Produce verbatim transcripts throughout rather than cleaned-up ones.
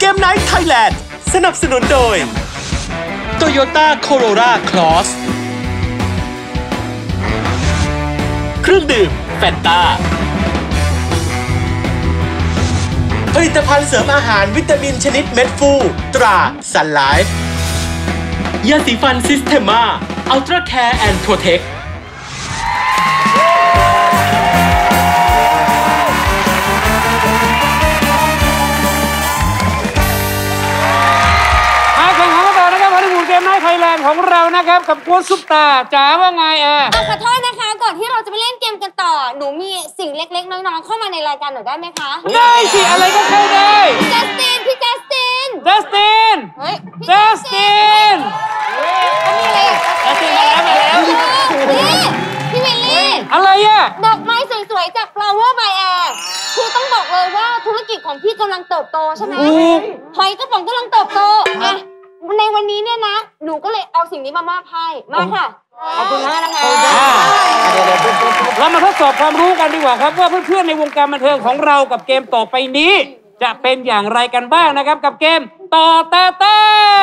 เกมไนท์ไทยแลนด์สนับสนุนโดย Toyota Corolla Cross เครื่องดื่มแฟนตาผลิตภัณฑ์เสริมอาหารวิตามินชนิดเม็ดฟูตราซันไลฟ์ยาสีฟันซิสเทมาอัลตร้าแคร์แอนด์โปรเทคไทยแลนด์ของเรานะครับกับกวนซุปตาจ๋าว่าไงแอร์ขอโทษนะคะก่อนที่เราจะไปเล่นเกมกันต่อหนูมีสิ่งเล็กๆน้อยๆเข้ามาในรายการหนูได้ไหมคะได้สิอะไรก็เข้าได้จัสตินพี่จัสตินจัสตินเฮ้ยจัสตินมีอะไรจัสตินมาแล้วมาแล้วนี่พี่วิลลี่อะไรอะดอกไม้สวยๆจาก Flower by Air คือต้องบอกเลยว่าธุรกิจของพี่กำลังเติบโตใช่ไหมหอยกระป๋องกำลังเติบโตอะในวันนี้เนี่ยนะหนูก็เลยเอาสิ่งนี้มามอบให้มาค่ะขอบคุณมากนะคะเรามาทดสอบความรู้กันดีกว่าครับว่าเพื่อนๆในวงการบันเทิงของเรากับเกมต่อไปนี้จะเป็นอย่างไรกันบ้างนะครับกับเกมต่อเต้เต้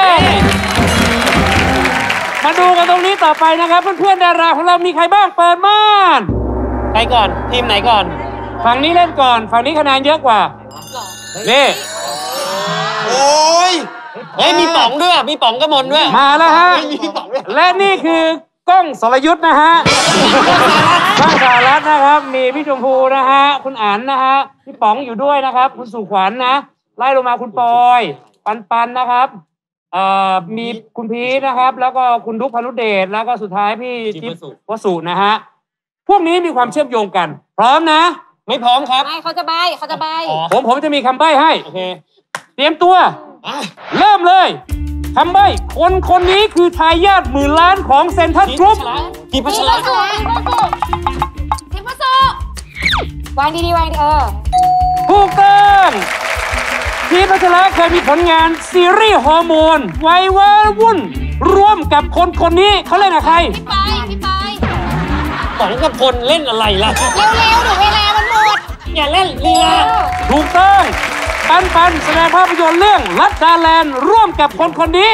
มาดูกันตรงนี้ต่อไปนะครับเพื่อนๆดาราของเรามีใครบ้างเปิดม่านใครก่อนทีมไหนก่อนฝั่งนี้เล่นก่อนฝั่งนี้คะแนนเยอะกว่านี่โอ้ยเฮ้ยมีป๋องด้วยมีป๋องกระมนด้วยมาแล้วฮะและนี่คือกล้องสรยุทธ์นะฮะกล้องสารัตน์นะครับมีพี่ชมพูนะฮะคุณอั๋นนะฮะพี่ป๋องอยู่ด้วยนะครับคุณสุขวัญนะไล่ลงมาคุณปอยปันปันนะครับเอ่อมีคุณพีทนะครับแล้วก็คุณดุ๊กพานุเดชแล้วก็สุดท้ายพี่จิ๊บวสุนะฮะพวกนี้มีความเชื่อมโยงกันพร้อมนะไม่พร้อมครับไม่เขาจะใบเขาจะใบผมผมจะมีคำใบ้ให้โอเคเตรียมตัวเริ่มเลยคำใบ้คนคนนี้คือทายาทหมื่นล้านของเซ็นทรัลกรุ๊ปทีพัชระทีพัชระวางดีๆวางดีเออถูกต้องทีพัชระเคยมีผลงานซีรีส์ฮอร์โมนไว้ว้าวุ่นร่วมกับคนคนนี้เขาเล่นกับใครพี่ไปพี่ไปป๋องกับพลเล่นอะไรล่ะเร็วๆหนูเวลามันหมดอย่าเล่นลีลาถูกต้องปันปันแสดงภาพยนตร์เรื่องลัดดาแลนด์ร่วมกับคนคนนี้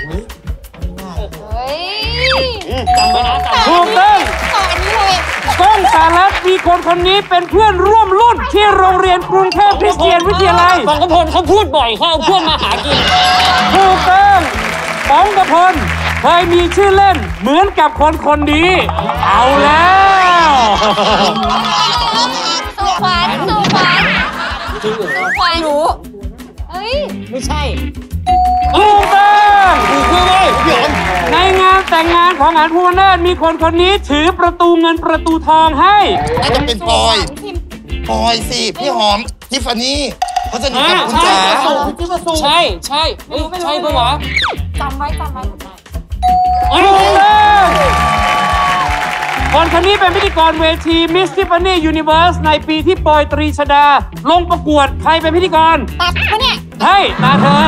จำไว้นะถูกต้องก้องสารัตน์มีคนคนนี้เป็นเพื่อนร่วมรุ่นที่โรงเรียนกรุงเทพคริสเตียนวิทยาลัยป๋องกพลเขาพูดบ่อยเขาเอาเพื่อนมาหากินถูกต้องป๋องกพลเคยมีชื่อเล่นเหมือนกับคนคนนี้เอาแล้วสุขวัญสุขวัญควายรู้เอ้ยไม่ใช่ถูกต้องถูกเลยพี่อ๋อมในงานแต่งงานของอั๋นภูวนาถมีคนคนนี้ถือประตูเงินประตูทองให้น่าจะเป็นปอยปอยสิพี่หอมทิฟฟานี่เขาจะหนีกับคุณจ๋าใช่ใช่ใช่ปะวะจำไว้จำไว้ถูกต้องคนคนนี้เป็นพิธีกรเวที Miss Tiffany Universe ในปีที่ปอยตรีชดาลงประกวดใครเป็นพิธีกรตัดปะเนี่ยใช่ตาเธอ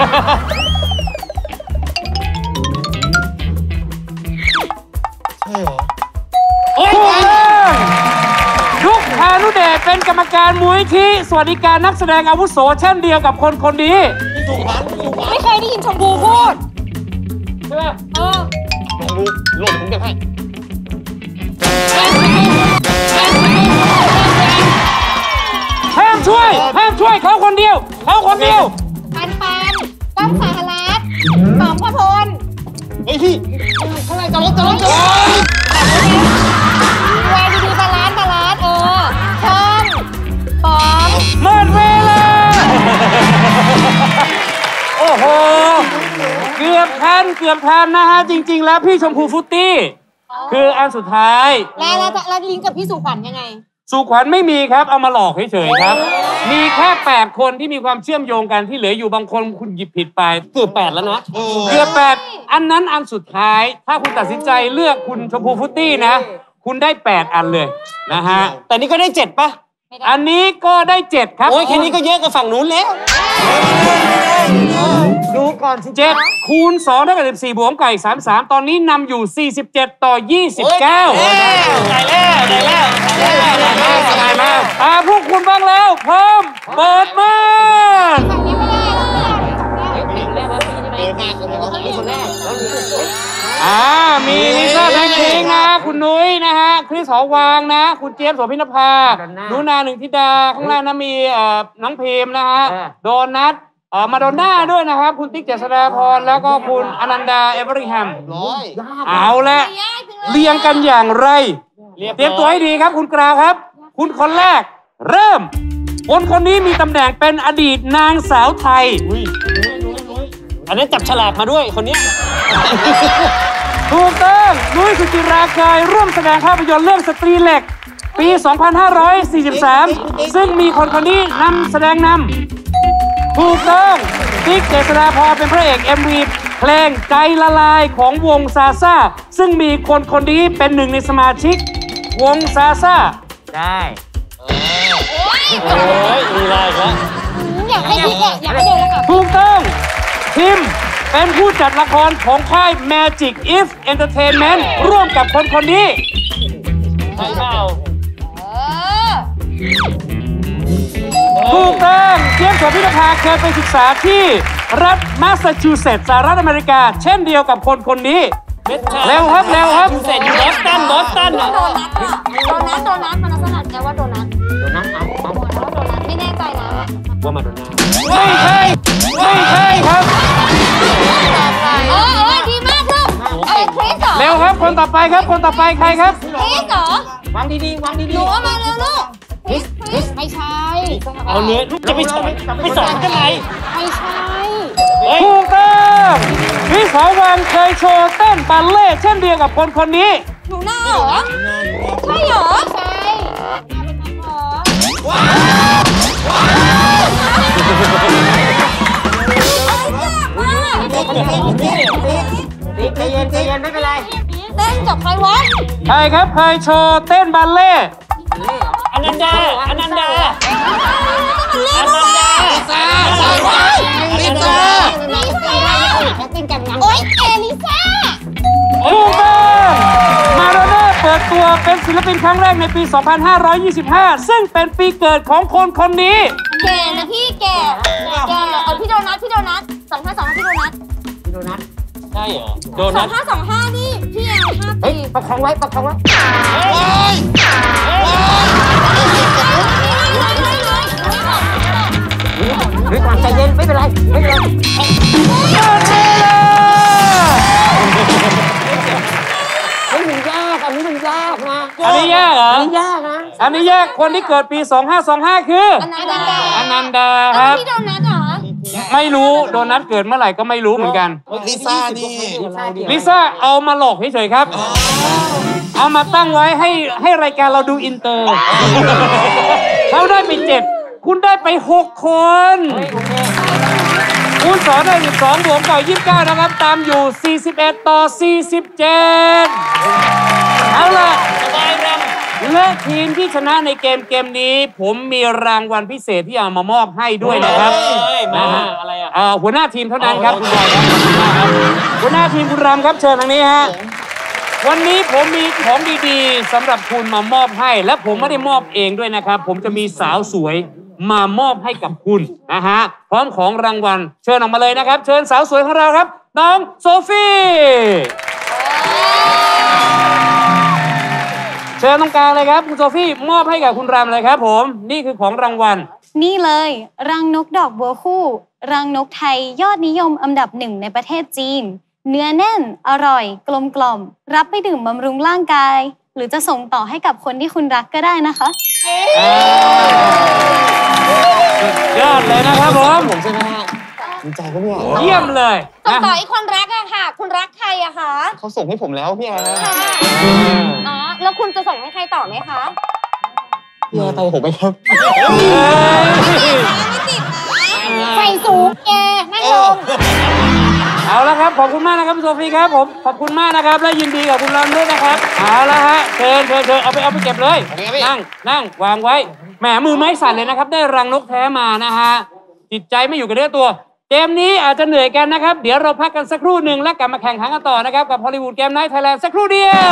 ใช่เหรอถูกต้องดุ๊กพานุเดชเป็นกรรมการมูลนิธิสวัสดิการนักแสดงอาวุโสเช่นเดียวกับคนคนนี้ไม่เคยได้ยินชมพูพูดใช่ไหมเออลองดูโหลดผมเก็บให้ห้ามช่วยห้ามช่วยเขาคนเดียวเขาคนเดียวปันปันก้องสารัตน์ป๋องพพลไอ้พี่ข้างในจะลบจะลบจะลบแวร์ดีๆบาลานซ์บาลานซ์เออช่องป๋องหมดเวลาโอ้โหเกือบทันเกือบทันนะฮะจริงๆแล้วพี่ชมพูฟุตตี้คืออันสุดท้ายแล้วแล้วลิงก์กับพี่สุขวัญยังไงสุขวัญไม่มีครับเอามาหลอกเฉยๆครับมีแค่แปดคนที่มีความเชื่อมโยงกันที่เหลืออยู่บางคนคุณหยิบผิดไปเกือบแปดแล้วนะเกือบแปดอันนั้นอันสุดท้ายถ้าคุณตัดสินใจเลือกคุณชมพูฟุตตี้นะคุณได้แปดอันเลยนะฮะแต่นี่ก็ได้เจ็ดป่ะอันนี้ก็ได้เจ็ดครับโอ้ยแค่นี้ก็เยอะกว่าฝั่งนู้นแล้วดูก่อนเจ็ดคูณสองเท่ากับสิบสี่บวกไก่สามสามตอนนี้นำอยู่สี่สิบเจ็ดต่อยี่สิบเก้าได้แล้วได้แล้วได้แล้วได้แล้วได้แล้วอ่าพวกคุณบ้างแล้วพร้อมเปิดม่านอ่ามีลิซ่าแบล็คพิงค์นะคุณนุ้ยนะฮะคริสหอวังนะคุณเจี๊ยบโสภินภานุนาหนึ่งธิดาข้างล่างนะมีเอ่อน้องพิมนะฮะโดนัทเอ่อมาโดน่าด้วยนะครับคุณติ๊กเจษฎาพรแล้วก็คุณอนันดาเอเวอริงแฮมเอาละเรียงกันอย่างไรเตรียมตัวให้ดีครับคุณกราวครับคุณคนแรกเริ่มคนคนนี้มีตำแหน่งเป็นอดีตนางสาวไทยอันนี้จับฉลากมาด้วยคนนี้ถูกต้องนุ้ยสุจิราเคยร่วมแสดงภาพยนตร์เรื่องสตรีเหล็กปี สองพันห้าร้อยสี่สิบสาม ซึ่งมีคนคนนี้นำแสดงนำถูกต้องติ๊กเจษฎาพรเป็นพระเอก เอ็ม วี เพลงใจละลายของวงซาซ่าซึ่งมีคนคนนี้เป็นหนึ่งในสมาชิกวงซาซ่าได้โอ้ยมีลายแล้วอยากให้พี่แกอยากให้เด็กแล้วค่ะถูกต้องทิมเป็นผู้จัดละครของค่าย Magic If Entertainment ร่วมกับคนคนนี้ใช่เปล่าถูกต้องเจี๊ยบโสภินภาเคยไปศึกษาที่รัฐมาสซาชูเซตส์สหรัฐอเมริกาเช่นเดียวกับคนคนนี้เร็วครับเร็วครับเสร็จอยู่บอสตันบอสตันโดนัทโดนัทโดนัทมันลักษณะแกว่าโดนัทโดนัทเอาเอาโดนัทไม่แน่ใจนะว่ามาโดนัทไม่ใช่ไม่ใช่ครับเออเออดีมากลูกเออคริสเหรอเร็วครับคนต่อไปครับคนต่อไปใครครับคริสเหรอวางดีๆวางดีๆหนูเอามาเร็วลูกคริสคริสไม่ใช่เอาเนื้อลูกจะไปสอนไม่สอนกันไงไม่ใช่ถูกต้องพี่สาววังเคยโชว์เต้นบัลเล่เช่นเดียวกับคนคนนี้หนูหน้าเหรอใช่เหรอใช่ว้าวติ๊กใจเย็นใจเย็นไม่เป็นไรเต้นกับใครวะใช่ครับเคยโชว์เต้นบัลเล่อนันดาอนันดาอนันดาลิซ่าลิซ่าลิซ่าเป็นกับนางโอ๊ยเอลิซ่าถูกต้องมาโดน่าเปิดตัวเป็นศิลปินครั้งแรกในปี สองพันห้าร้อยยี่สิบห้า ซึ่งเป็นปีเกิดของคนคนนี้แก่นะพี่แก่แก่เออพี่โดนัทพี่โดนัทสองห้าสองห้าพี่โดนัทพี่โดนัทใช่เหรอโดนัทสองห้าสองห้านี่พี่แอลห้าปีประคองไว้ประคองไว้หรือก่อนใจเย็นไม่เป็นไรไม่เป็นไรอันนี้มันยากอันนี้มันยากนะอันนี้ยากเหรออันนี้ยากนะอันนี้ยากคนที่เกิดปี สองห้าสองห้า คืออนันดาอนันดาครับพี่โดนัทเหรอไม่รู้โดนัทเกิดเมื่อไหร่ก็ไม่รู้เหมือนกันลิซ่านี่ลิซ่าเอามาหลอกเฉยๆครับเอามาตั้งไว้ให้ให้รายการเราดูอินเตอร์เขาได้ไปเจ็ดคุณได้ไปหกคนคุณสอนได้สิบสองบวกต่อยี่สิบเก้านะครับตามอยู่สี่สิบเอ็ดต่อสี่สิบเจ็ดเอาล่ะและทีมที่ชนะในเกมเกมนี้ผมมีรางวัลพิเศษที่เอามามอบให้ด้วยนะครับนะฮะอะไรอ่ะหัวหน้าทีมเท่านั้นครับคุณบอยครับหัวหน้าทีมคุณรำครับเชิญทางนี้ฮะวันนี้ผมมีของดีๆสำหรับคุณมามอบให้และผมไม่ได้มอบเองด้วยนะครับผมจะมีสาวสวยมามอบให้กับคุณนะฮะพร้อมของรางวัลเชิญออกมาเลยนะครับเชิญสาวสวยของเราครับน้องโซฟี่เชิญตรงกลางเลยครับคุณโซฟี่มอบให้กับคุณรำเลยครับผมนี่คือของรางวัลนี่เลยรังนกดอกบัวคู่รังนกไทยยอดนิยมอันดับหนึ่งในประเทศจีนเนื้อแน่นอร่อยกลมกล่อมรับไปดื่มบำรุงร่างกายหรือจะส่งต่อให้กับคนที่คุณรักก็ได้นะคะยอดเลยนะครับผมผมใช่ไหมฮะดีใจก็เนี่ยเยี่ยมเลยส่งต่อให้คนรักอะค่ะคุณรักใครอะคะเขาส่งให้ผมแล้วพี่แอร์อ๋อแล้วคุณจะส่งให้ใครต่อไหมคะพี่แอร์ไปผมไปครับไม่ติดนะไฟสูงแกนั่งลงเอาละครับขอบคุณมากนะครับโซฟีครับผมขอบคุณมากนะครับและยินดีกับคุณรำด้วยนะครับเอาละฮะเชิญเชิญเชิญเอาไปเอาไปเก็บเลยนั่งนั่งวางไว้แหมมือไม้สั่นเลยนะครับได้รังนกแท้มานะฮะจิตใจไม่อยู่กับเนื้อตัวเกมนี้อาจจะเหนื่อยกันนะครับเดี๋ยวเราพักกันสักครู่หนึ่งแล้วกลับมาแข่งขันกันต่อนะครับกับฮอลลีวูดเกมไนท์ไทยแลนด์สักครู่เดียว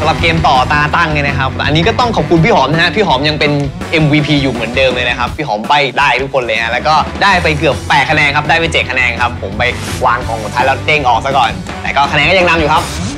รับเกมต่อตาตั้งเนี่ยนะครับอันนี้ก็ต้องขอบคุณพี่หอมนะฮะพี่หอมยังเป็น เอ็ม วี พี อยู่เหมือนเดิมเลยนะครับพี่หอมใบได้ทุกคนเลยฮะแล้วก็ได้ไปเกือบแปดคะแนนครับได้ไปเจ็ดคะแนนครับผมไปวางของสุดท้ายแล้วเด้งออกซะก่อนแต่ก็คะแนนก็ยังนำอยู่ครับ